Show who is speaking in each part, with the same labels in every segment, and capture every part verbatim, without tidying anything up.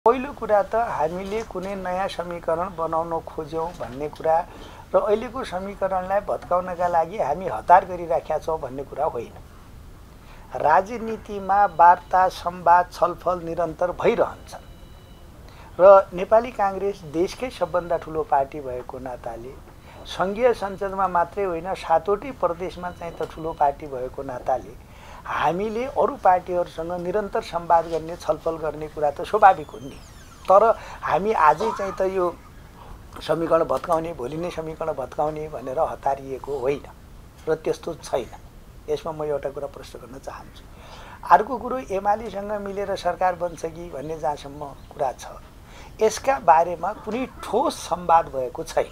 Speaker 1: पहिलो कुरा त हामीले कुनै नयाँ समीकरण बनाउन खोज्यौं भन्ने कुरा र अहिलेको समीकरणलाई भत्काउनका लागि हामी हतार गरिराखेका छौं भन्ने कुरा होइन। राजनीतिमा वार्ता, संवाद, छलफल निरन्तर भइरहन्छ र नेपाली कांग्रेस देशकै सबभन्दा ठूलो पार्टी भएको नाताले संघीय संसदमा मात्रै होइन सातवटै प्रदेशमा चाहिँ त ठूलो पार्टी भएको नाताले हामीले अरु पार्टीहरुसँग निरन्तर संवाद गर्ने, छलफल गर्ने कुरा त स्वाभाविक हो नि। तर हामी आजै चाहिँ त यो समीकरण भत्काउने, भोलि नै समीकरण भत्काउने भनेर हतारिएको होइन र त्यस्तो छैन। यसमा म एउटा कुरा प्रश्न गर्न चाहन्छु। अर्को कुरो एमालेसँग मिलेर सरकार बन्छ कि भन्ने जहाँसम्म कुरा छ, यसका बारेमा कुनै ठोस संवाद भएको छैन।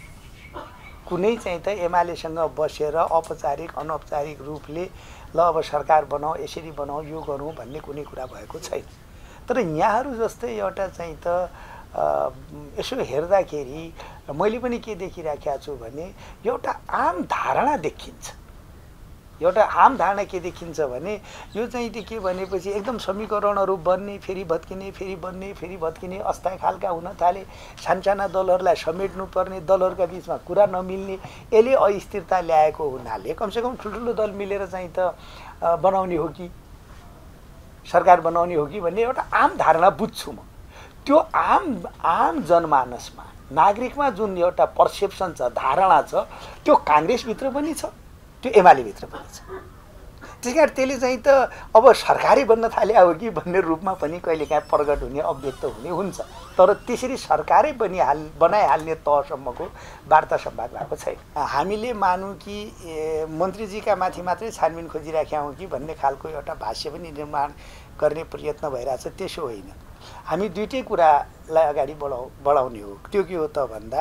Speaker 1: कुनै चाहिँ त एमालेसँग बसेर औपचारिक अनौपचारिक रूपले ल अब सरकार बनाऊ, यसरी बनाऊ, यो गरौँ भन्ने कुनै कुरा भएको छैन। तर यहाँहरू जस्तै एउटा चाहिँ त यसो हेर्दाखेरि मैले पनि के देखिराखेको छु भने एउटा आम धारणा देखिन्छ। एउटा आम धारणा के देखिन्छ भने यो चाहिँ के भनेपछि एकदम समीकरणहरू बन्ने, फेरि भत्किने, फेरि बन्ने, फेरि भत्किने, अस्थायी खालका हुन थाले, सानसाना दलहरूलाई समेट्नुपर्ने, दलहरूका बीचमा कुरा नमिल्ने, यसले अस्थिरता ल्याएको हुनाले कमसेकम ठुल्ठुलो दल मिलेर चाहिँ त बनाउने हो कि सरकार बनाउने हो कि भन्ने एउटा आम धारणा बुझ्छु म। त्यो आम आम जनमानसमा, नागरिकमा जुन एउटा पर्सेप्सन छ, धारणा छ, त्यो कांग्रेसभित्र पनि छ, त्यो एमालेभित्र पनि छ। त्यसकारण त्यसले चाहिँ त अब सरकारै बन्न थाले हो कि भन्ने रूपमा पनि कहिलेकाहीँ प्रकट हुने, अव्यक्त हुने हुन्छ। तर त्यसरी सरकारै बनिहाल बनाइहाल्ने तहसम्मको वार्ता संवाद भएको छैन। हामीले मानौँ कि मन्त्रीजीका माथि मात्रै छानबिन खोजिराखेका हौँ कि भन्ने खालको एउटा भाष्य पनि निर्माण गर्ने प्रयत्न भइरहेछ। त्यसो होइन। हामी दुईटै कुरालाई अगाडि बढाउ बढाउने हो। त्यो के हो त भन्दा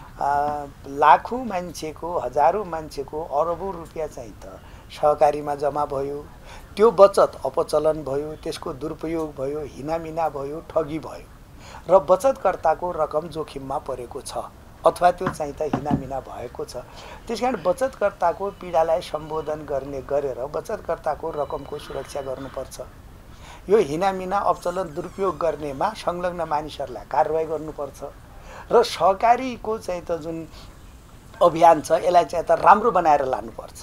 Speaker 1: लाखौं मान्छेको, हजारौं मान्छेको अरबौं रुपियाँ चाहिँ त सहकारीमा जम्मा भयो, त्यो बचत अपचलन भयो, त्यसको दुरुपयोग भयो, हिनामिना भयो, ठगी भयो र बचतकर्ताको रकम जोखिममा परेको छ अथवा त्यो चाहिँ त हिनामिना भएको छ। त्यसकारण बचतकर्ताको पीडालाई सम्बोधन गर्ने गरेर बचतकर्ताको रकमको सुरक्षा गर्नुपर्छ। यो हिनामिना अपचलन दुरुपयोग गर्नेमा संलग्न मानिसहरूलाई कारबाही गर्नुपर्छ र सहकारीको चाहिँ त जुन अभियान छ यसलाई चाहिँ त राम्रो बनाएर लानुपर्छ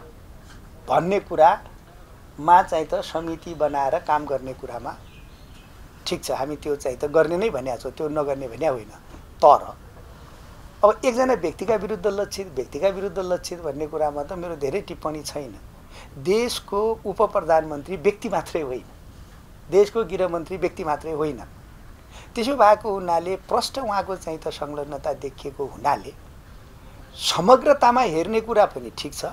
Speaker 1: भन्ने कुरामा चाहिँ त समिति बनाएर काम गर्ने कुरामा ठिक छ, हामी त्यो चाहिँ त गर्ने नै भनिएको छौँ, त्यो नगर्ने भन्या होइन। तर अब एकजना व्यक्तिका विरुद्ध लक्षित, व्यक्तिका विरुद्ध लक्षित भन्ने कुरामा त मेरो धेरै टिप्पणी छैन। देशको उप प्रधानमन्त्री व्यक्ति मात्रै होइन, देशको गृहमन्त्री व्यक्ति मात्रै होइन। त्यसो भएको हुनाले प्रष्ट उहाँको चाहिँ त संलग्नता देखिएको हुनाले समग्रतामा हेर्ने कुरा पनि ठिक छ।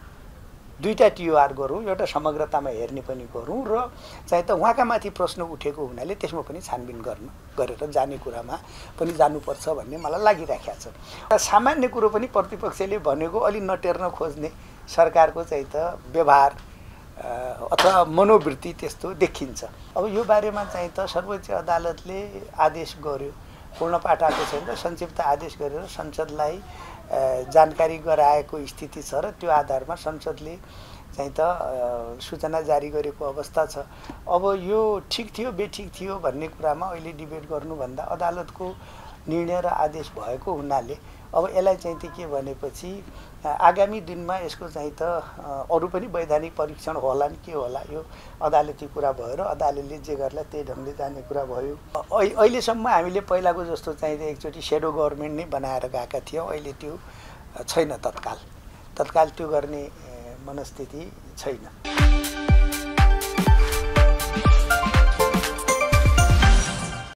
Speaker 1: दुईटा टिओआर गरौँ, एउटा समग्रतामा हेर्ने पनि गरौँ र चाहिँ त उहाँका माथि प्रश्न उठेको हुनाले त्यसमा पनि छानबिन गर्न गरेर जाने कुरामा पनि जानुपर्छ भन्ने मलाई लागिराखेको छ। सामान्य कुरो पनि प्रतिपक्षले भनेको अलि नटेर्न खोज्ने सरकारको चाहिँ त व्यवहार अथवा मनोवृत्ति त्यस्तो देखिन्छ। अब यो बारेमा चाहिँ त सर्वोच्च अदालतले आदेश गर्यो, पूर्ण पाठ आएको छैन, संक्षिप्त आदेश गरेर संसदलाई जानकारी गराएको स्थिति छ र त्यो आधारमा संसदले चाहिँ त सूचना जारी गरेको अवस्था छ। अब यो ठिक थियो बेठिक थियो भन्ने कुरामा अहिले डिबेट गर्नुभन्दा अदालतको निर्णय र आदेश भएको हुनाले अब यसलाई चाहिँ त के भनेपछि आगामी दिनमा यसको चाहिँ त अरू पनि वैधानिक परीक्षण होला नि, के होला, यो अदालती कुरा भयो र अदालतले जे गर्ला त्यही ढङ्गले जाने कुरा भयो। अहिलेसम्म हामीले पहिलाको जस्तो चाहिँ एकचोटि सेडो गभर्मेन्ट नै बनाएर गएका थियौँ, अहिले त्यो छैन। तत्काल तत्काल त्यो गर्ने मनस्थिति छैन।